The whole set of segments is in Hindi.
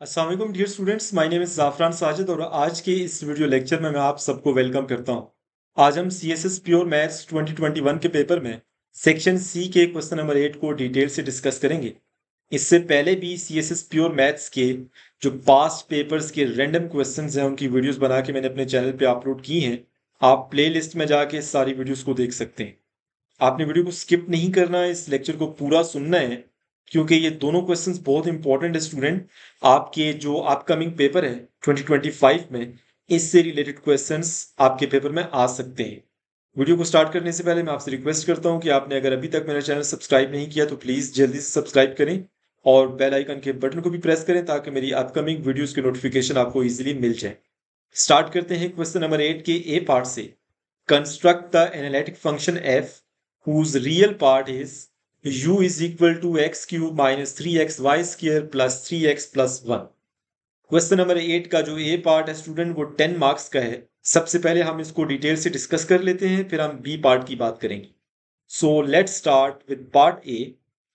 अस्सलाम वालेकुम dear students, my name is Zafran Sajid और आज के इस वीडियो लेक्चर में मैं आप सबको वेलकम करता हूं। आज हम सीएसएस प्योर मैथ्स 2021 के पेपर में सेक्शन सी के क्वेश्चन नंबर 8 को डिटेल से डिस्कस करेंगे। इससे पहले भी सीएसएस प्योर मैथ्स के जो पास्ट पेपर्स के रैंडम क्वेश्चंस हैं उनकी वीडियोस बना के मैंने अपने चैनल पे अपलोड की हैं। आप प्लेलिस्ट में जाके सारी वीडियोस को देख सकते हैं। आपने वीडियो को स्किप नहीं करना है, इस लेक्चर को पूरा सुनना है, क्योंकि ये दोनों क्वेश्चंस बहुत इंपॉर्टेंट है स्टूडेंट। आपके जो अपकमिंग पेपर है 2025 में, इससे रिलेटेड क्वेश्चंस आपके पेपर में आ सकते हैं। वीडियो को स्टार्ट करने से पहले मैं आपसे रिक्वेस्ट करता हूं कि आपने अगर अभी तक मेरा चैनल सब्सक्राइब नहीं किया तो प्लीज जल्दी से सब्सक्राइब करें और बेल आइकन के बटन को भी प्रेस करें ताकि मेरी अपकमिंग वीडियोस की नोटिफिकेशन आपको इजीली मिल जाए। स्टार्ट करते हैं क्वेश्चन नंबर 8 के ए पार्ट से। Construct the analytic function f whose real part is u is equal to x cube minus 3xy square plus 3x plus 1। Question number 8 का जो ए पार्ट है स्टूडेंट वो 10 मार्क्स का है। सबसे पहले हम इसको डिटेल से डिस्कस कर लेते हैं, फिर हम बी पार्ट की बात करेंगे। So let's start with part A.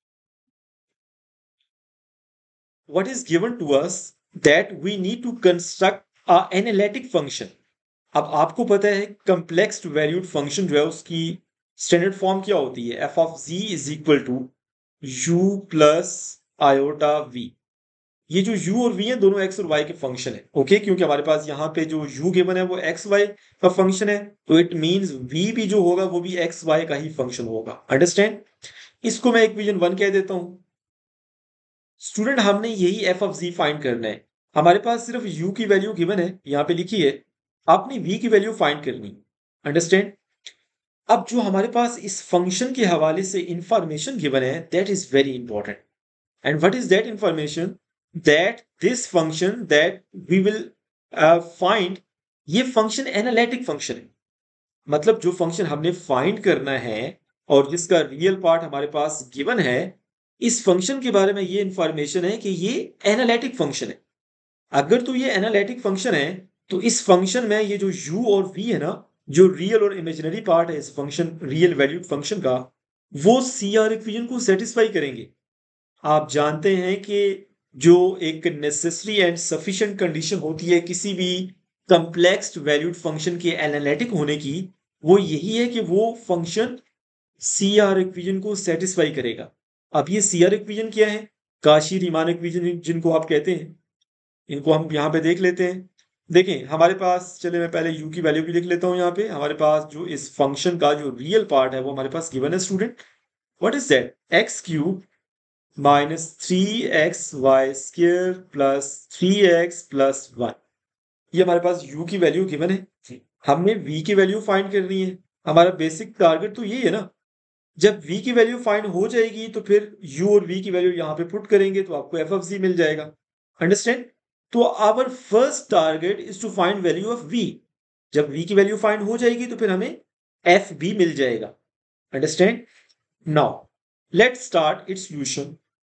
What is given to us that we need to construct a analytic function। अब आपको पता है कम्प्लेक्स वैल्यूड फंक्शन जो है उसकी स्टैंडर्ड फॉर्म क्या होती है, F of G is equal to U plus iota V. ये जो u और v है दोनों x और y के फंक्शन है। ओके, क्योंकि हमारे पास यहाँ पे जो u गिवन है वो x y का फंक्शन है, तो इट मींस v भी जो होगा वो भी x y का ही फंक्शन होगा। अंडरस्टैंड? इसको मैं इक्वेशन 1 कह देता हूं। स्टूडेंट हमने यही एफ ऑफ जी फाइंड करना है। हमारे पास सिर्फ u की वैल्यू गिवन है, यहाँ पे लिखी है, आपने v की वैल्यू फाइंड करनी। अंडरस्टैंड? अब जो हमारे पास इस फंक्शन के हवाले से इंफॉर्मेशन गिवन है that is very important. And what is that information? That this function that we will find, ये फंक्शन एनालिटिक फंक्शन है। मतलब जो फंक्शन हमने फाइंड करना है और जिसका रियल पार्ट हमारे पास गिवन है, इस फंक्शन के बारे में ये इंफॉर्मेशन है कि ये एनालिटिक फंक्शन है। अगर तो ये एनालिटिक फंक्शन है तो इस फंक्शन में ये जो u और v है ना, जो रियल और इमेजिनरी पार्ट है इस फंक्शन रियल वैल्यूड फंक्शन का, वो सी आर इक्वेशन को सेटिस्फाई करेंगे। आप जानते हैं कि जो एक नेसेसरी एंड सफिशिएंट कंडीशन होती है किसी भी कम्प्लेक्स वैल्यूड फंक्शन के एनालिटिक होने की, वो यही है कि वो फंक्शन सी आर इक्वेशन को सेटिस्फाई करेगा। अब ये सी आर इक्वेशन क्या है? काशी रीमान इक्वेशन जिनको आप कहते हैं, इनको हम यहाँ पे देख लेते हैं। देखें हमारे पास, चले मैं पहले u की वैल्यू भी लिख लेता हूँ। यहाँ पे हमारे पास जो इस फंक्शन का जो रियल पार्ट है वो हमारे पास गिवन है student. What is that? X cube minus 3xy square plus 3x+1। ये हमारे पास u की वैल्यू गिवन है। हमने v की वैल्यू फाइंड करनी है। हमारा बेसिक टारगेट तो यही है ना। जब v की वैल्यू फाइंड हो जाएगी तो फिर u और v की वैल्यू यहाँ पे पुट करेंगे तो आपको एफ ऑफ जी मिल जाएगा। अंडरस्टैंड? तो our first target is to find value of v। जब v की वैल्यू फाइंड हो जाएगी तो फिर हमें एफ भी मिल जाएगा। Understand? Now let's start its solution.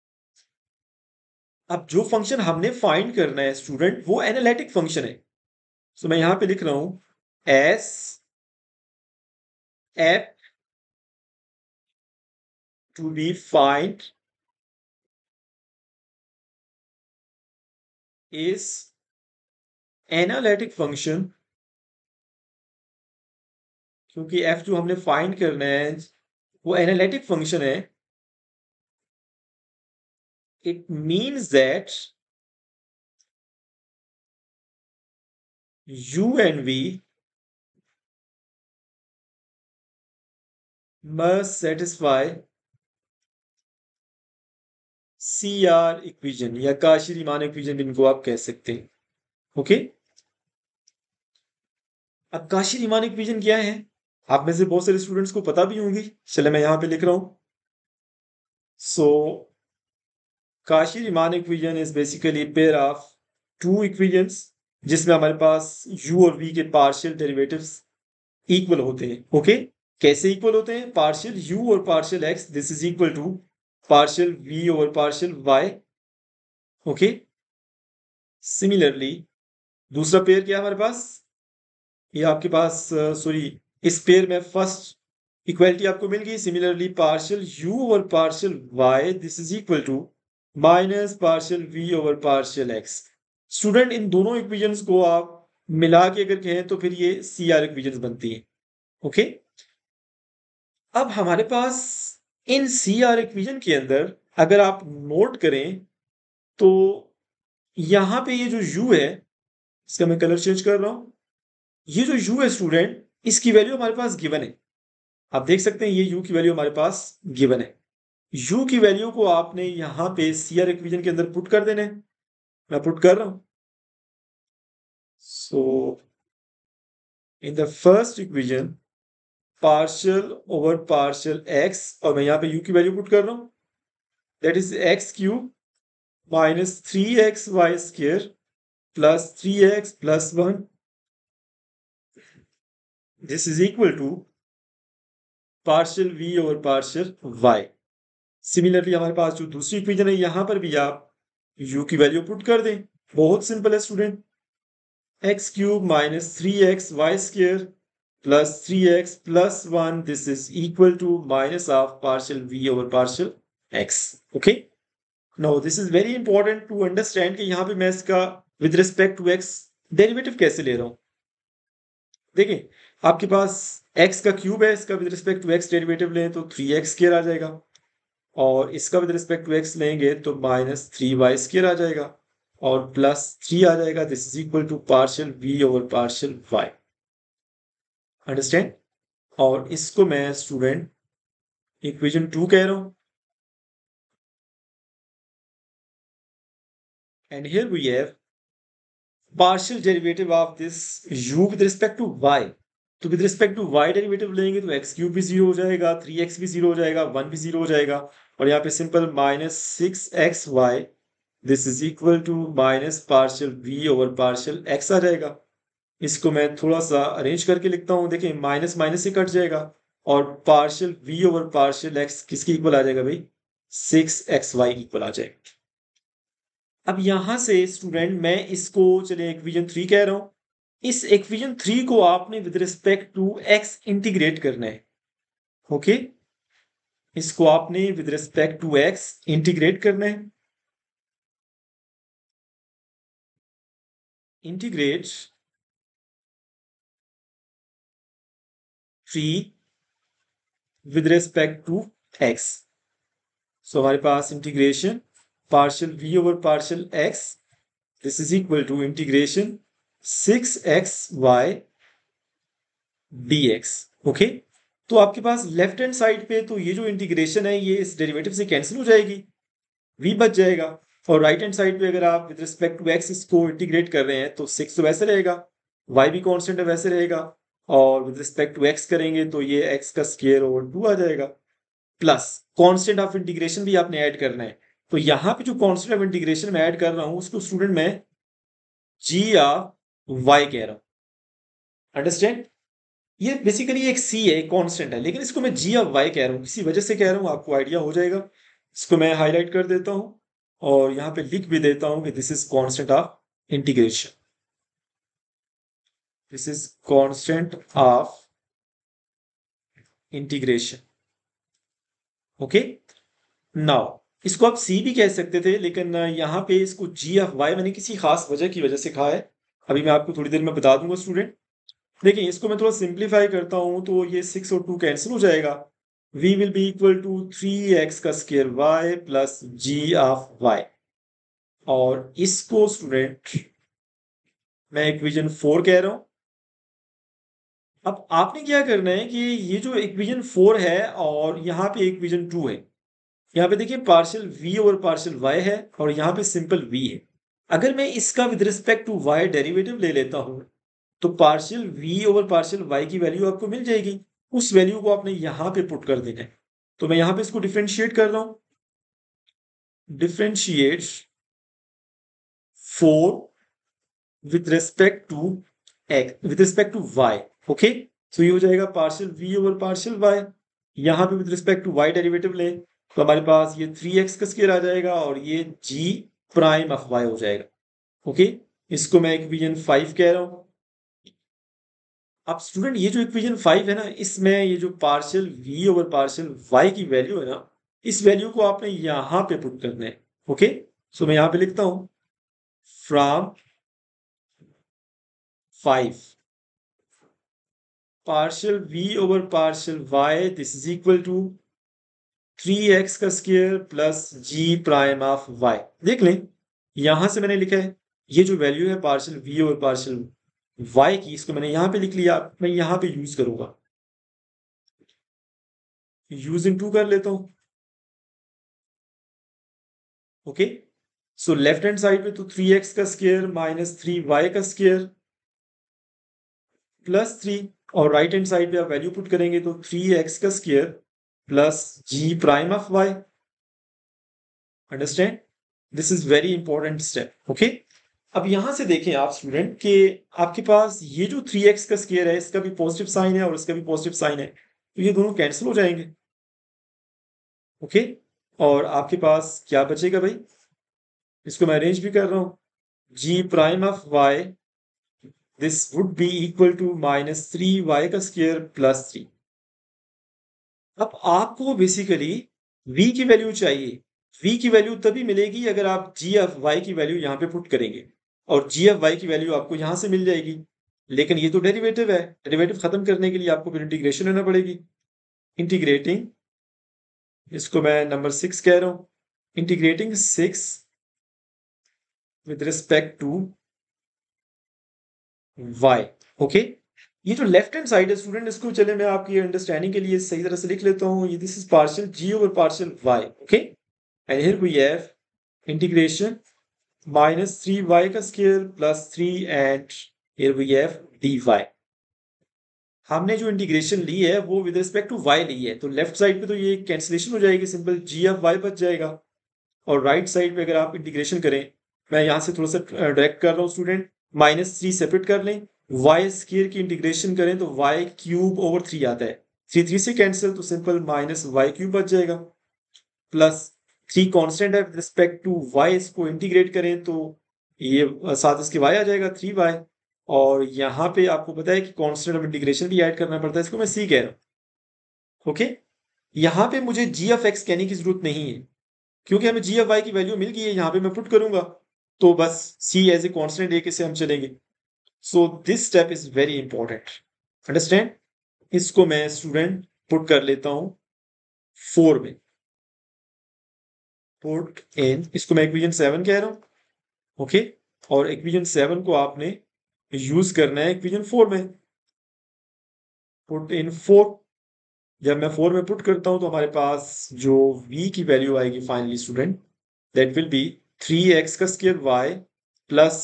अब जो फंक्शन हमने फाइंड करना है स्टूडेंट वो एनालिटिक फंक्शन है। सो मैं यहां पे लिख रहा हूं as F to be find is analytic function, क्योंकि एफ जो हमने फाइंड करना है वो एनालिटिक फंक्शन है। It means that u and v must satisfy C R equation या काशी रीमान इक्वेशन जिनको आप कह सकते हैं। ओके, अब काशी रीमान इक्वेशन क्या है? आप में से बहुत सारे स्टूडेंट्स को पता भी होंगी। चले मैं यहां पे लिख रहा हूं। So Cauchy Riemann equation is basically pair of two equations जिसमें हमारे पास u और v के पार्शियल डेरिवेटिव्स इक्वल होते हैं। ओके, कैसे इक्वल होते हैं? पार्शियल u और partial x this is equal to partial v और पार्शियल y। ओके, सिमिलरली दूसरा पेयर क्या है हमारे पास? ये आपके पास सॉरी, इस पेयर में फर्स्ट इक्वालिटी आपको मिल गई। सिमिलरली पार्शियल u और partial y this is equal to minus partial V over partial X. Student इन दोनों इक्वेशंस को आप मिला के अगर कहें तो फिर ये सी आर इक्वेशंस बनती है। ओके, अब हमारे पास इन सी आर इक्वेशन के अंदर अगर आप नोट करें तो यहां पे ये जो u है, इसका मैं कलर चेंज कर रहा हूं, ये जो u है स्टूडेंट, इसकी वैल्यू हमारे पास गिवन है। आप देख सकते हैं ये u की वैल्यू हमारे पास गिवन है। u की वैल्यू को आपने यहां पे सी आर इक्वेशन के अंदर पुट कर देना है। मैं पुट कर रहा हूं। So in the first equation partial over partial x, और मैं यहां पे u की वैल्यू पुट कर रहा हूं, that is X cube minus 3xy square plus 3x plus 1, this is equal to partial v over partial y। Similarly हमारे पास जो दूसरी इक्वेशन है यहां पर भी आप u की वैल्यू पुट कर दें। बहुत सिंपल है student, X cube minus 3xy square plus 3x plus 1, this is equal to minus of partial v over partial x। Okay, now this is very important to understand कि यहां पे मैं इसका with respect to x derivative कैसे ले रहा हूं। देखिए, आपके पास x का क्यूब है, इसका with respect to x derivative लें तो 3x स्क्वायर आ जाएगा, और इसका विद रिस्पेक्ट टू x लेंगे तो माइनस 3y स्क्वायर आ जाएगा और प्लस 3 आ जाएगा। This is equal to partial v over partial y। Understand? और इसको मैं स्टूडेंट इक्वेशन 2 कह रहा हूं, and here we have partial derivative of this u with respect to y। तो with respect to y derivative लेंगे तो x क्यूब भी 0 हो जाएगा, 3x भी 0 हो जाएगा, 1 भी 0 हो जाएगा, और यहाँ पे simple minus 6xy, this is equal to minus partial v over partial x आ जाएगा। इसको मैं थोड़ा सा अरेंज करके लिखता हूँ। देखिए, माइनस माइनस से कट जाएगा और partial v over partial x किसकी इक्वल आ जाएगा भाई? 6xy इक्वल आ जाएगा। अब यहां से स्टूडेंट मैं इसको चलिए इक्वेशन 3 कह रहा हूं। इस इक्वेशन 3 को आपने with respect to x integrate करना है। ओके, इसको आपने with respect to x integrate करना है। Integrate 3 with respect to x। So हमारे पास integration partial v over partial x, this is equal to integration 6xy dx। Okay, तो आपके पास लेफ्ट हैंड साइड पे तो ये जो इंटीग्रेशन है ये इस डेरिवेटिव से कैंसिल हो जाएगी, v बच जाएगा, और राइट हैंड साइड पे अगर आप विद रिस्पेक्ट टू x इसको इंटीग्रेट कर रहे हैं तो 6 तो वैसे रहेगा, y भी कांस्टेंट है वैसे रहेगा, और विद रिस्पेक्ट टू x करेंगे तो ये x का स्क्वायर ओवर 2 आ जाएगा, प्लस कांस्टेंट ऑफ इंटीग्रेशन भी आपने ऐड करना है। तो यहां पे जो कांस्टेंट ऑफ इंटीग्रेशन मैं ऐड कर रहा हूं उसको स्टूडेंट मैं g ऑफ y कह रहा हूं। अंडरस्टैंड? ये बेसिकली एक c है, एक कांस्टेंट है, लेकिन इसको मैं g ऑफ y कह रहा हूं, किसी वजह से कह रहा हूं, आपको आइडिया हो जाएगा। इसको मैं हाईलाइट कर देता हूं और यहां पे लिख भी देता हूं कि this is constant of integration, this is constant of integration. Okay, now इसको आप c भी कह सकते थे, लेकिन यहां पे इसको g ऑफ y मैंने किसी खास वजह की वजह से कहा है, अभी मैं आपको थोड़ी देर में बता दूंगा स्टूडेंट। देखिए, इसको मैं थोड़ा सिंप्लीफाई करता हूं तो ये 6 और 2 कैंसिल हो जाएगा, v will be equal to 3x का square y plus g of y, और इसको स्टूडेंट मैं इक्वेशन 4 कह रहा हूं। अब आपने क्या करना है कि ये जो इक्वेशन 4 है और यहाँ पे इक्वेशन 2 है, यहाँ पे देखिए partial v over partial y है और यहाँ पे सिंपल v है। अगर मैं इसका with respect to y derivative ले लेता हूं तो partial v over partial y की वैल्यू आपको मिल जाएगी, उस वैल्यू को आपने यहां पे पुट कर देना है। तो मैं यहां पे इसको डिफरेंशिएट कर रहा हूं, differentiate 4 with respect to x with respect to y। Okay, तो ये हो जाएगा partial v over partial y, यहां पे with respect to y derivative लें तो हमारे पास ये 3x का स्क्वायर आ जाएगा और ये g प्राइम ऑफ y हो जाएगा। ओके, इसको मैं इक्वेशन 5 कह रहा हूं। अब स्टूडेंट ये जो इक्वेशन 5 है ना, इसमें ये जो partial v over partial y की वैल्यू है ना, इस वैल्यू को आपने यहां पे पुट करना है। ओके, सो मैं यहां पे लिखता हूं from 5 partial v over partial y this is equal to 3x का square plus g prime of y। देख लें, यहां से मैंने लिखा है ये जो वैल्यू है partial v over partial y की, इसको मैंने यहां पे लिख लिया, मैं यहां पे यूज करूंगा, यूज इन टू कर लेता हूं। Okay, so left hand side पे तो 3x का स्क्वायर माइनस 3y का स्क्वायर प्लस 3, और राइट हैंड साइड पे आप वैल्यू पुट करेंगे तो 3x का square plus g prime of y। Understand, this is very important step. Okay, अब यहां से देखें आप स्टूडेंट कि आपके पास ये जो 3x का स्क्वायर है इसका भी पॉजिटिव साइन है और इसका भी पॉजिटिव साइन है, तो ये दोनों कैंसिल हो जाएंगे। ओके, और आपके पास क्या बचेगा भाई, इसको मैं अरेंज भी कर रहा हूं, g prime of y this would be equal to minus 3y का स्क्वायर प्लस 3। अब आपको बेसिकली v की वैल्यू चाहिए, v की वैल्यू तभी मिलेगी अगर आप g ऑफ y की वैल्यू यहां पे पुट करेंगे, और g ऑफ y की वैल्यू आपको यहां से मिल जाएगी। लेकिन ये तो डेरिवेटिव है, डेरिवेटिव खत्म करने के लिए आपको फिर इंटीग्रेशन होना पड़ेगी। इंटीग्रेटिंग, इसको मैं नंबर 6 कह रहा हूं, integrating 6 with respect to y। Okay, ये जो लेफ्ट हैंड साइड है स्टूडेंट, इसको चले मैं आपकी अंडरस्टैंडिंग के लिए सही तरह से लिख लेता हूं, ये this is partial g over partial y। Okay, and here we have integration minus 3y का square plus 3 and here we have dy। हमने जो इंटीग्रेशन ली है वो विद रिस्पेक्ट टू y ली है, तो लेफ्ट साइड पे तो ये कैंसिलेशन हो जाएगी, सिंपल g ऑफ y बच जाएगा। और राइट साइड पे अगर आप इंटीग्रेशन करें, मैं यहां से थोड़ा सा डायरेक्ट कर रहा हूं स्टूडेंट, माइनस 3 सेपरेट कर लें, वाई स्क्वायर की इंटीग्रेशन करें तो वाई क्यूब ओवर 3 आता है, 3 3 से कैंसिल, तो सिंपल माइनस वाई क्यूब बच जाएगा, प्लस 3 कांस्टेंट है विद रिस्पेक्ट टू वाई, इसको इंटीग्रेट करें तो ये साथ इसके वाई आ जाएगा 3y। और यहाँ पे आपको पता है कि कांस्टेंट ऑफ इंटीग्रेशन भी ऐड करना पड़ता है, इसको मैं सी कह रहा हूँ। ओके, यहाँ पे मुझे जी ऑफ एक्स कहने की जरूरत नहीं है, क्योंकि हमें जी ऑफ वाई की वैल्यू मिल गई है, यहाँ पे मैं पुट करूंगा तो बस सी एज ए कॉन्स्टेंट लेके से हम चलेंगे। So this step is very important, understand. इसको मैं स्टूडेंट पुट कर लेता हूं 4 में, पुट इन, इसको मैं इक्वेशन 7 कह रहा हूं। ओके, और इक्वेशन 7 को आपने यूज करना है इक्वेशन 4 में, पुट इन 4। जब मैं 4 में पुट करता हूं तो हमारे पास जो v की वैल्यू आएगी finally student, that will be 3x का square y plus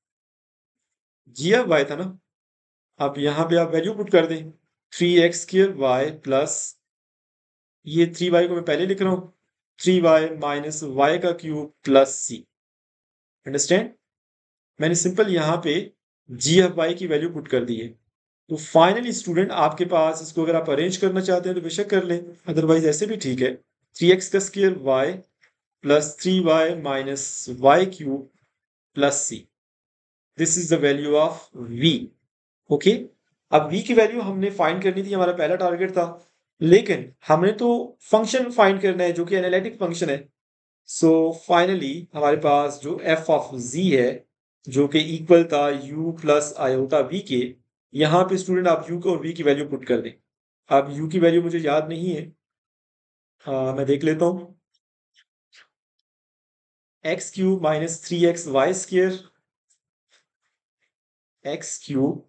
G of y था ना, अब यहां पे आप वैल्यू पुट कर दें, 3x स्क्वायर y प्लस ये 3y को मैं पहले लिख रहा हूं, 3y माइनस y का क्यूब प्लस c। अंडरस्टैंड, मैंने सिंपल यहां पे g ऑफ y की वैल्यू पुट कर दी है। तो फाइनली स्टूडेंट आपके पास, इसको अगर आप अरेंज करना चाहते हैं तो बेशक कर लें, अदरवाइज ऐसे भी ठीक है, 3x का square y plus 3y minus y cube plus c, this is the value of v। Okay, अब v की वैल्यू हमने फाइंड करनी थी, हमारा पहला टारगेट था, लेकिन हमने तो फंक्शन फाइंड करना है जो कि एनालिटिक फंक्शन है। सो फाइनली हमारे पास जो f ऑफ z है, जो कि इक्वल था u प्लस आयोटा v के, यहाँ पे स्टूडेंट आप u और v की वैल्यू पुट कर दें। अब u की वैल्यू मुझे याद नहीं है, मैं देख लेता हूँ, X cube minus 3x Y square, X cube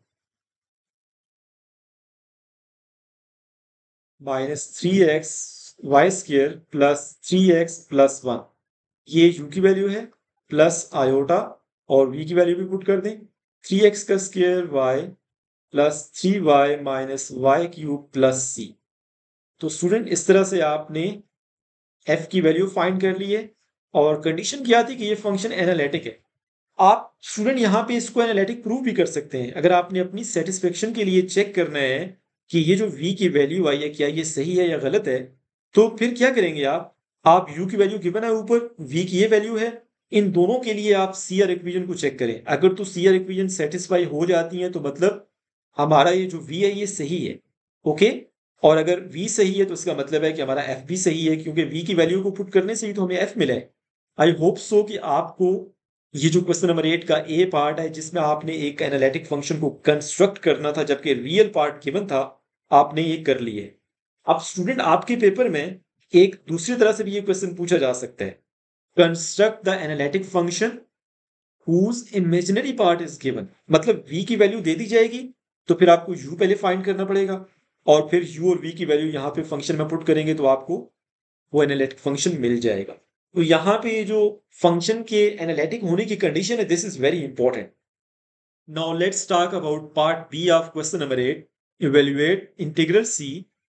minus 3x Y square plus 3x plus 1, ये u की वैल्यू है, प्लस आयोटा, और v की वैल्यू भी पुट कर दें, 3x का square y plus 3y minus Y cube plus c। तो स्टूडेंट इस तरह से आपने f की वैल्यू फाइंड कर ली है, और कंडीशन क्या थी कि ये फंक्शन एनालिटिक है। आप स्टूडेंट यहाँ पे इसको एनालिटिक प्रूव भी कर सकते हैं, अगर आपने अपनी सेटिस्फेक्शन के लिए चेक करना है कि ये जो v की वैल्यू आई है क्या ये सही है या गलत है, तो फिर क्या करेंगे आप u की वैल्यू गिवन है ऊपर, v की ये वैल्यू है, इन दोनों के लिए आप सी आर इक्वेशन को चेक करें, अगर तो सी आर इक्वेशन सेटिस्फाई हो जाती है तो मतलब हमारा ये जो v है ये सही है। ओके, और अगर v सही है तो इसका मतलब है कि हमारा f भी सही है, क्योंकि v की वैल्यू को पुट करने से ही तो हमें f मिला है। आई होप सो कि आपको ये जो क्वेश्चन नंबर 8 का ए पार्ट है जिसमें आपने एक एनालिटिक फंक्शन को कंस्ट्रक्ट करना था जबकि रियल पार्ट गिवन था, आपने ये कर लिए। अब स्टूडेंट आपके पेपर में एक दूसरी तरह से भी ये क्वेश्चन पूछा जा सकता है, construct the analytic function whose imaginary part is given। मतलब v की वैल्यू दे दी जाएगी तो फिर आपको u पहले फाइंड करना पड़ेगा और फिर u और v की वैल्यू यहाँ पे फंक्शन में पुट करेंगे तो आपको वो एनालिटिक फंक्शन मिल जाएगा। तो यहाँ पे जो फंक्शन के एनालिटिक होने की कंडीशन है, this is very important. Now let's talk about part B of question number 8। Evaluate integral c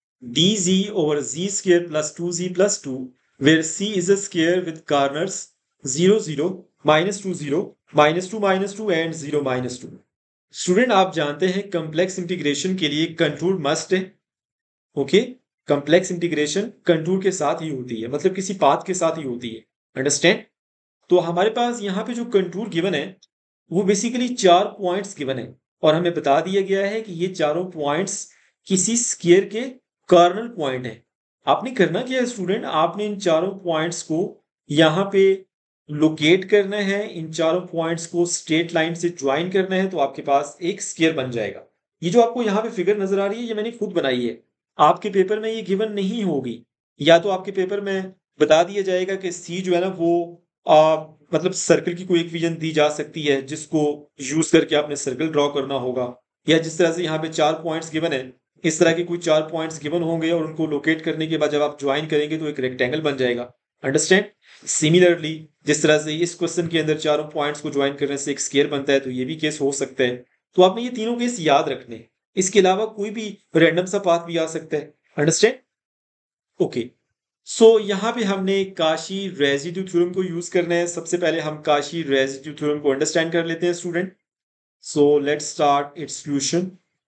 dz over z square plus 2z plus 2 where c is a square with corners 0 0 minus 2 0 minus 2 minus 2 and 0 minus 2। Student आप जानते हैं कंप्लेक्स इंटीग्रेशन के लिए कंटूर मस्ट है। ओके, कंप्लेक्स इंटीग्रेशन कंटूर के साथ ही होती है, मतलब किसी पाथ के साथ ही होती है। अंडरस्टैंड? तो हमारे पास यहाँ पे जो कंटूर गिवन है वो बेसिकली 4 पॉइंट्स गिवन है और हमें बता दिया गया है कि ये चारों पॉइंट्स किसी स्क्वायर के कार्नल पॉइंट है। आपने करना क्या है स्टूडेंट, आपने इन चारों पॉइंट्स को यहाँ पे लोकेट करना है, इन चारों पॉइंट्स को स्ट्रेट लाइन से ज्वाइन करना है तो आपके पास एक स्क्वायर बन जाएगा। ये जो आपको यहाँ पे फिगर नजर आ रही है ये मैंने खुद बनाई है, आपके पेपर में ये गिवन नहीं होगी। या तो आपके पेपर में बता दिया जाएगा कि सी जो है ना वो मतलब सर्कल की कोई एक विजन दी जा सकती है जिसको यूज करके आपने सर्कल ड्रॉ करना होगा, या जिस तरह से यहाँ पे 4 पॉइंट्स गिवन है इस तरह के कुछ 4 पॉइंट्स गिवन होंगे और उनको लोकेट करने के बाद जब आप ज्वाइन करेंगे तो एक रेक्टेंगल बन जाएगा। अंडरस्टैंड? सिमिलरली जिस तरह से इस क्वेश्चन के अंदर चारों पॉइंट्स को ज्वाइन करने से एक स्क्वायर बनता है तो ये भी केस हो सकता है। तो आपने ये तीनों केस याद रखने हैं। इसके अलावा कोई भी रैंडम सा पाथ भी आ सकता है। अंडरस्टैंड? ओके, सो यहाँ पे हमने काशी रेजिड्यू थ्योरम को यूज करना है। सबसे पहले हम काशी रेजिड्यू थ्योरम को अंडरस्टैंड कर लेते हैं student. So let's start its solution.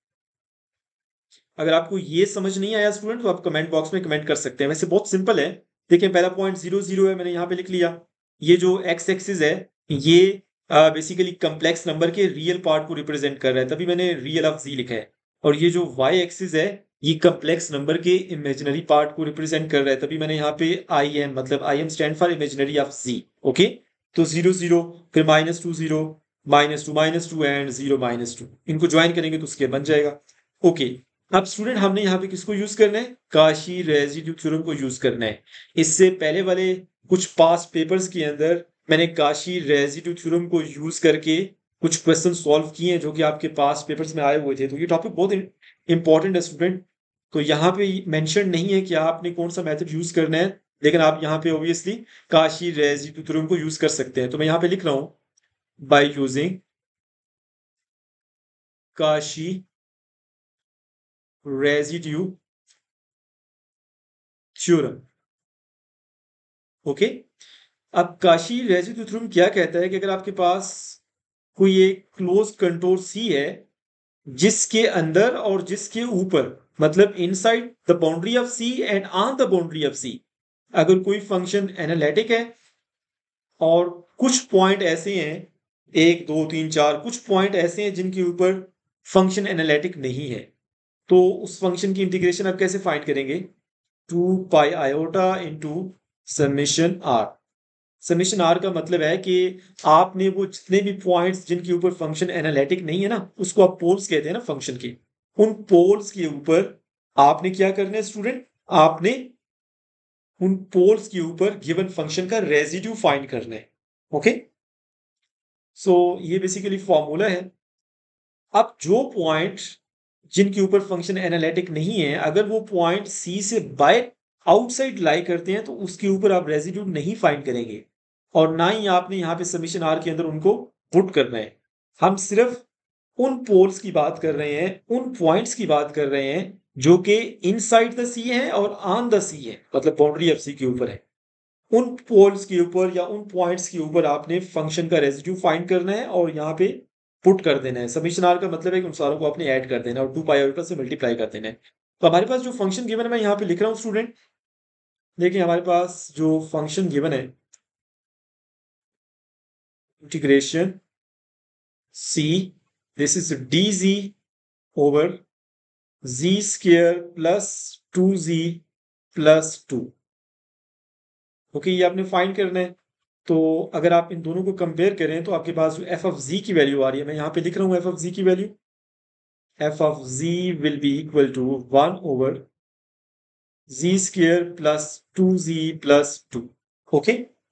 अगर आपको ये समझ नहीं आया स्टूडेंट तो आप कमेंट बॉक्स में कमेंट कर सकते हैं, वैसे बहुत सिंपल है। देखिए पहला पॉइंट 0 0 है, मैंने यहाँ पे लिख लिया। ये जो एक्स एक्सिस है ये बेसिकली कंप्लेक्स नंबर के रियल पार्ट को रिप्रेजेंट कर रहा है, तभी मैंने रियल ऑफ जी लिखा है। और ये जो वाई एक्सिस है ये कंप्लेक्स नंबर के इमेजिनरी पार्ट को रिप्रेजेंट कर रहा है, तभी मैंने यहाँ पे आई एम, मतलब I M stand for imaginary of z. Okay, तो 0 0 फिर -2 0 -2 एंड 0 -2 इनको ज्वाइन करेंगे तो स्केयर बन जाएगा। ओके, अब स्टूडेंट हमने यहाँ पे किसको यूज करना है, काशी रेजिड्यू थ्योरम को यूज करना है। इससे पहले वाले कुछ पास पेपर्स के अंदर मैंने काशी रेजिड्यू थ्योरम को यूज करके कुछ क्वेश्चन सॉल्व किए हैं जो कि आपके पास पेपर्स में आए हुए थे। तो ये टॉपिक बहुत इंपॉर्टेंट है स्टूडेंट। तो यहाँ पे मेंशन नहीं है कि आपने कौन सा मेथड यूज करना है, लेकिन आप यहाँ पे ऑब्वियसली काशी रेजिड्यू थ्योरम को यूज कर सकते हैं। तो मैं यहाँ पे लिख रहा हूं by using Cauchy residue theorem. Okay, अब काशी रेजिड्यू थ्योरम क्या कहता है कि अगर आपके पास कोई एक क्लोज कंट्रोल सी है जिसके अंदर और जिसके ऊपर, मतलब inside the boundary of C and on the boundary of C, अगर कोई फंक्शन एनालिटिक है और कुछ पॉइंट ऐसे हैं, 1 2 3 4 कुछ पॉइंट ऐसे हैं जिनके ऊपर फंक्शन एनालिटिक नहीं है, तो उस फंक्शन की इंटीग्रेशन आप कैसे फाइंड करेंगे? 2 pi iota into summation R. Summation R का मतलब है कि आपने वो जितने भी पॉइंट्स जिनके ऊपर फंक्शन एनालिटिक नहीं है ना, उसको आप पोल्स कहते हैं ना फंक्शन के, उन पोल्स के ऊपर आपने क्या करना है स्टूडेंट, आपने उन पोल्स के ऊपर गिवन फंक्शन का रेजिड्यू फाइंड करना है। ओके, सो ये बेसिकली फॉर्मूला है। अब जो पॉइंट जिनके ऊपर फंक्शन एनालिटिक नहीं है, अगर वो पॉइंट सी से बाय आउटसाइड लाई करते हैं तो उसके ऊपर आप रेजिड्यू नहीं फाइंड करेंगे और ना ही आपने यहाँ पे समीशन आर के अंदर उनको पुट करना है। हम सिर्फ उन पोल्स की बात कर रहे हैं, उन पॉइंट्स की बात कर रहे हैं जो कि इनसाइड द सी है और ऑन द सी है, मतलब बाउंड्री ऑफ सी के ऊपर है। उन पोल्स के ऊपर या उन पॉइंट्स के ऊपर आपने फंक्शन का रेजिड्यू फाइंड करना है और यहाँ पे पुट कर देना है। समीशन आर का मतलब है कि उन सारों को आपने ऐड कर देना है और 2 पाई आर से मल्टीप्लाई कर देना है। तो हमारे पास जो फंक्शन गिवन है मैं यहाँ पे लिख रहा हूँ स्टूडेंट। देखिए हमारे पास जो फंक्शन गिवन है, integration C, this is dz over z square plus 2z plus 2। Okay, ये आपने फाइंड करना है। तो अगर आप इन दोनों को कंपेयर करें तो आपके पास जो एफ ऑफ जी की वैल्यू आ रही है, मैं यहाँ पे लिख रहा हूँ एफ ऑफ जी की value, f of z will be equal to 1 over z square plus 2z plus 2। Okay,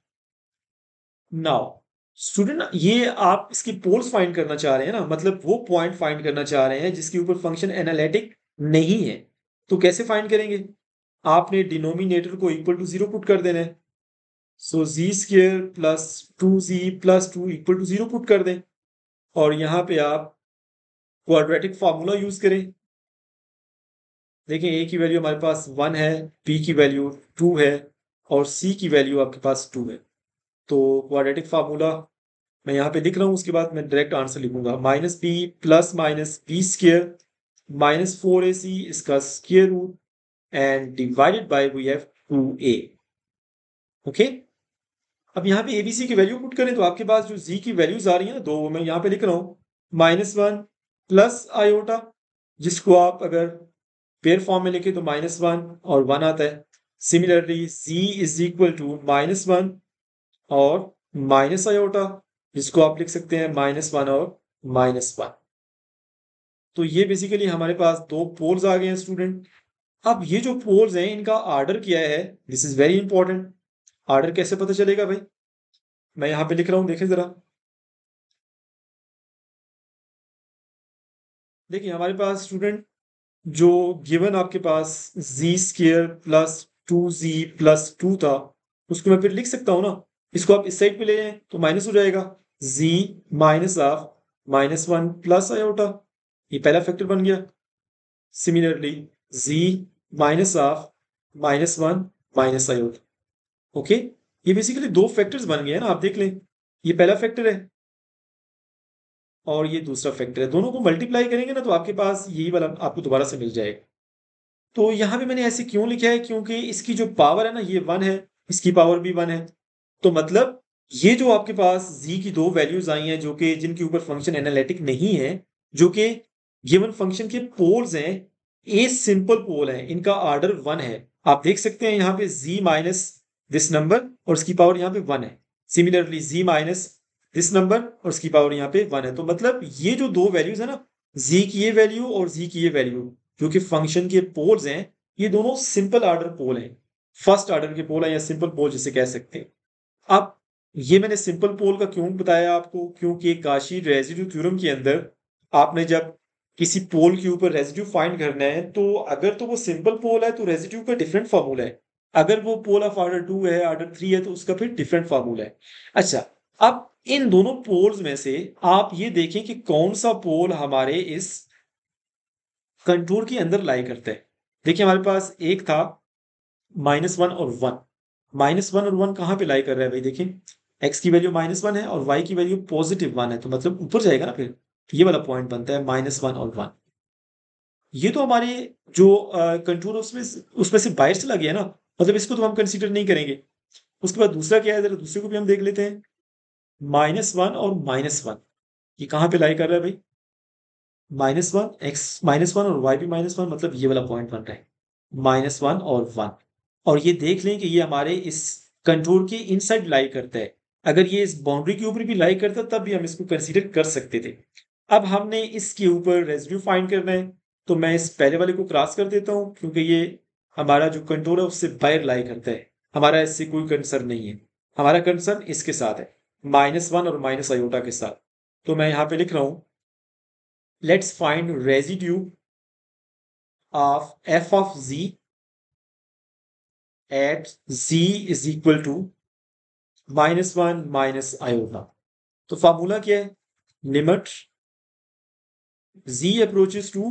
now student, ये आप इसकी पोल्स फाइंड करना चाह रहे हैं ना, मतलब वो पॉइंट फाइंड करना चाह रहे हैं जिसके ऊपर फंक्शन एनालिटिक नहीं है। तो कैसे फाइंड करेंगे? आपने डिनोमिनेटर को इक्वल टू 0 पुट कर देना है। So z square plus 2z plus 2 equal to 0 put कर दें, और यहाँ पे आप क्वाड्रेटिक फार्मूला यूज करें। देखिए, a की वैल्यू हमारे पास 1 है, b की वैल्यू 2 है, और c की वैल्यू आपके पास 2 है। तो क्वाड्रेटिक फार्मूला मैं यहाँ पे लिख रहा हूँ, उसके बाद मैं डायरेक्ट आंसर लिखूंगा, minus b plus minus b square minus 4ac इसका square root and divided by we have 2a। Okay, अब यहाँ पे एबीसी की वैल्यू पुट करें तो आपके पास जो जी की वैल्यूज आ रही है ना, दो, मैं यहाँ पे लिख रहा हूँ -1 प्लस आयोटा, जिसको आप अगर पेयर फॉर्म में लिखे तो -1 और 1 आता है। Similarly z is equal to -1 और माइनस आयोटा, जिसको आप लिख सकते हैं -1 और -1। तो ये बेसिकली हमारे पास दो पोल्स आ गए हैं स्टूडेंट। अब ये जो पोल्स हैं इनका ऑर्डर क्या है, this is very important. Order कैसे पता चलेगा भाई? मैं यहाँ पे लिख रहा हूँ, देखें जरा। देखिए हमारे पास स्टूडेंट जो गिवन आपके पास z square plus 2z plus 2 था, उसको मैं फिर लिख सकता हूँ ना। इसको आप इस साइड पे ले जाएं तो माइनस हो जाएगा, z minus of -1 plus iota, ये पहला फैक्टर बन गया। Similarly z minus of -1 minus iota. Okay, ये बेसिकली दो फैक्टर्स बन गए हैं ना, आप देख लें, ये पहला फैक्टर है और ये दूसरा फैक्टर है। दोनों को मल्टीप्लाई करेंगे ना तो आपके पास यही वाला आपको दोबारा से मिल जाएगा। तो यहाँ पे मैंने ऐसे क्यों लिखा है, क्योंकि इसकी जो पावर है ना ये 1 है, इसकी पावर भी 1 है। तो मतलब ये जो आपके पास z की दो वैल्यूज आई हैं जो कि जिनके ऊपर फंक्शन एनालिटिक नहीं है, जो कि गिवन फंक्शन के पोल्स हैं, ए सिंपल पोल है, इनका ऑर्डर 1 है। आप देख सकते हैं यहाँ पे z माइनस दिस नंबर और इसकी पावर यहाँ पे 1 है। Similarly z minus this number और इसकी पावर यहाँ पे 1 है। तो मतलब ये जो दो वैल्यूज है ना, z की ये वैल्यू और z की ये वैल्यू, जो कि फंक्शन के पोल्स हैं, ये दोनों सिंपल ऑर्डर पोल हैं, फर्स्ट ऑर्डर के पोल है या सिंपल पोल जिसे कह सकते हैं। अब ये मैंने सिंपल पोल का क्यों बताया आपको, क्योंकि काशी रेजिड्यू थ्योरम के अंदर आपने जब किसी पोल के ऊपर रेजिड्यू फाइंड करना है तो अगर तो वो सिंपल पोल है तो रेजिड्यू का डिफरेंट फार्मूला है, अगर वो पोल ऑफ ऑर्डर 2 है, ऑर्डर 3 है, तो उसका फिर डिफरेंट फार्मूला है। अच्छा, अब इन दोनों पोल्स में से आप ये देखें कि कौन सा पोल हमारे इस कंटूर के अंदर लाई करता है। देखिए हमारे पास एक था -1 और 1, -1 और 1 कहाँ पे लाई कर रहा है भाई? देखिए x की वैल्यू -1 है और y की वैल्यू +1 है, तो मतलब ऊपर जाएगा ना, फिर ये वाला पॉइंट बनता है -1 और 1। ये तो हमारे जो कंटूर उसमें से बाहर चला गया ना, मतलब इसको तो हम कंसीडर नहीं करेंगे। उसके बाद दूसरा क्या है, जरा दूसरे को भी हम देख लेते हैं। -1 और -1, ये कहाँ पे लाई कर रहा है भाई? -1, x -1 और y भी -1, मतलब ये वाला पॉइंट बन रहा है -1 और 1। और ये देख लें कि ये हमारे इस कंटूर के इनसाइड लाई करता है। अगर ये इस बाउंड्री के ऊपर भी लाई करता तब भी हम इसको कंसीडर कर सकते थे। अब हमने इसके ऊपर रेजिड्यू फाइंड करना है, तो मैं इस पहले वाले को क्रॉस कर देता हूँ, क्योंकि ये हमारा जो कंटूर है उससे बाहर लाई करता है, हमारा इससे कोई कंसर्न नहीं है। हमारा कंसर्न इसके साथ है, -1 और माइनस आयोटा के साथ। तो मैं यहाँ पे लिख रहा हूँ, let's find residue of f of z at z is equal to -1 minus iota. तो फार्मूला क्या है? लिमिट z अप्रोचेस टू,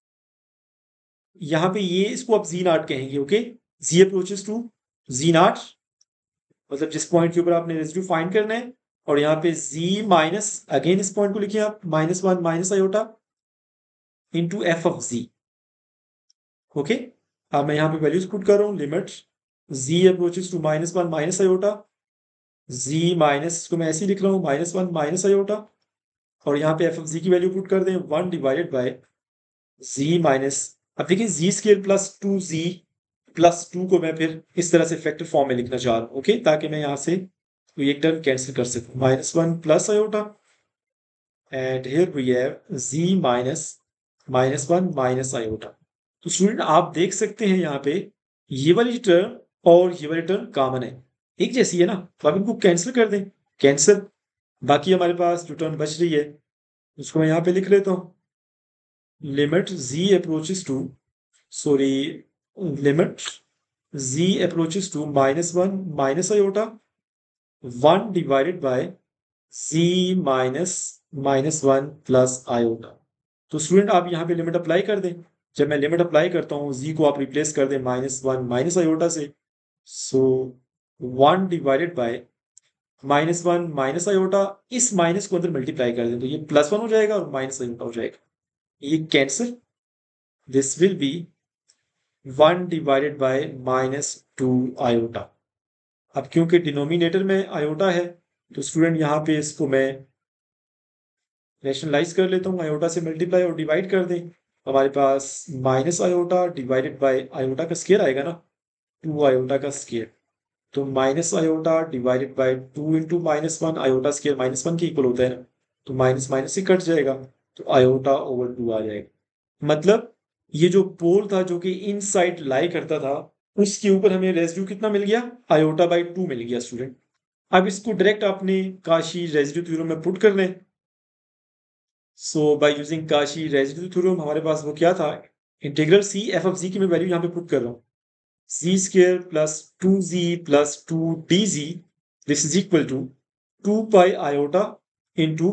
यहां पे ये इसको आप z नॉट कहेंगे। Okay, z approaches to z naught, मतलब जिस पॉइंट के ऊपर आपने रेजिड्यू फाइंड करना है, और यहाँ पे z माइनस, अगेन इस पॉइंट को लिखिए आप, -1 minus iota into f of z। Okay, अब मैं यहाँ पे वैल्यूज पुट कर रहा हूँ, limit z approaches to -1 minus iota, z minus को मैं ऐसे ही लिख रहा हूँ -1 माइनस आयोटा, और यहाँ पे एफ ऑफ जी की वैल्यू पुट कर दें 1 डिवाइडेड बाय z माइनस, अब देखिए जी स्केयर प्लस 2z प्लस 2 को मैं फिर इस तरह से फैक्टर फॉर्म में लिखना चाह रहा हूँ। ओके, ताकि मैं यहाँ से तो ये टर्म कैंसिल कर सकते हैं, -1 plus iota and here we have z minus -1 minus iota. तो स्टूडेंट आप देख सकते हैं यहाँ पे ये वाली टर्म और ये वाली टर्म कॉमन है, एक जैसी है ना, तो आप इनको कैंसिल कर दें, कैंसिल। बाकी हमारे पास जो टर्म बच रही है उसको मैं यहाँ पे लिख लेता हूँ, limit z approaches to, sorry, limit z approaches to -1 minus iota 1 divided by z minus -1 plus iota. तो स्टूडेंट आप यहाँ पे लिमिट अप्लाई कर दें, जब मैं लिमिट अप्लाई करता हूँ z को आप रिप्लेस कर दें -1 माइनस आयोटा से, so 1 divided by -1 minus iota, इस माइनस को अंदर मल्टीप्लाई कर दें तो ये +1 हो जाएगा और माइनस आयोटा हो जाएगा, ये cancel, this will be 1 divided by -2 iota. अब क्योंकि डिनोमिनेटर में आयोटा है तो स्टूडेंट यहाँ पे इसको मैं रैशनलाइज कर लेता हूँ, आयोटा से मल्टीप्लाई और डिवाइड कर दें, हमारे पास minus iota divided by iota का स्क्वायर आएगा ना, 2 आयोटा का स्क्वायर, तो minus iota divided by 2 into -1, iota square -1 के इक्वल होता है ना, तो माइनस माइनस से कट जाएगा, तो आयोटा ओवर 2 आ जाएगा। मतलब ये जो पोल था जो कि इनसाइड लाई करता था उसके ऊपर हमें रेजिड्यू कितना मिल गया, आयोटा बाई 2 मिल गया स्टूडेंट। अब इसको डायरेक्ट आपने काशी रेजिड्यू थ्योरम में पुट कर लें। So by using Cauchy residue theorem हमारे पास वो क्या था, integral C f of z की मैं वैल्यू यहाँ पे पुट कर रहा हूँ, z square plus 2z plus 2dz, this is equal to 2 pi iota into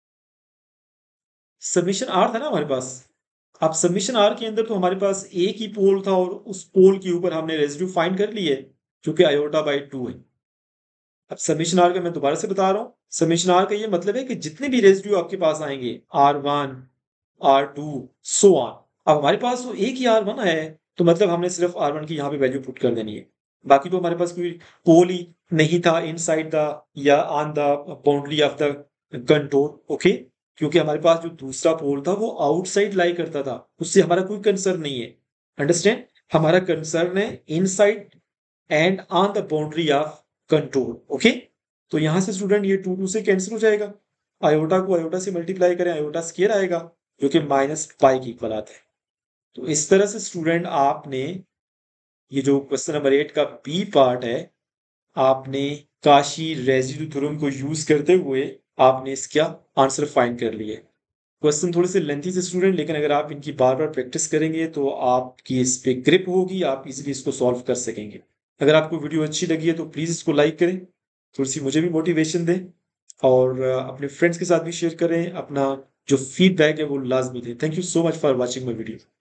summation R था ना हमारे पास। अब सबमिशन आर के अंदर तो हमारे पास एक ही पोल था और उस पोल के ऊपर हमने रेजिड्यू फाइंड कर ली है जो कि आयोटा बाई 2 है। अब समेशन आर का मैं दोबारा से बता रहा हूँ, समेशन आर का ये मतलब है कि जितने भी रेजिड्यू आपके पास आएंगे R1 R2 सो ऑन, अब हमारे पास तो एक ही R1 है तो मतलब हमने सिर्फ R1 की यहाँ पे वैल्यू पुट कर देनी है, बाकी तो हमारे पास कोई पोल ही नहीं था इनसाइड द या on the boundary of the control, okay, क्योंकि हमारे पास जो दूसरा पोल था वो आउटसाइड लाई करता था, उससे हमारा कोई कंसर्न नहीं है, अंडरस्टैंड, हमारा कंसर्न है inside and on the boundary of control, okay. तो यहां से स्टूडेंट ये 2 2 से कैंसिल हो जाएगा, आयोटा को आयोटा से मल्टीप्लाई करें आयोटा स्क्वायर आएगा जो कि -पाई के इक्वल आता है। तो इस तरह से स्टूडेंट आपने ये जो क्वेश्चन नंबर 8 का बी पार्ट है, आपने काशी रेजिड्यू थ्योरम को यूज करते हुए आपने इसका आंसर फाइंड कर लिया। क्वेश्चन थोड़े से लेंथी से स्टूडेंट, लेकिन अगर आप इनकी बार बार प्रैक्टिस करेंगे तो आपकी इस पे ग्रिप होगी, आप इजीली इसको सॉल्व कर सकेंगे। अगर आपको वीडियो अच्छी लगी है तो प्लीज़ इसको लाइक करें, थोड़ी सी मुझे भी मोटिवेशन दें और अपने फ्रेंड्स के साथ भी शेयर करें, अपना जो फीडबैक है वो लाजमी दें। Thank you so much for watching my video.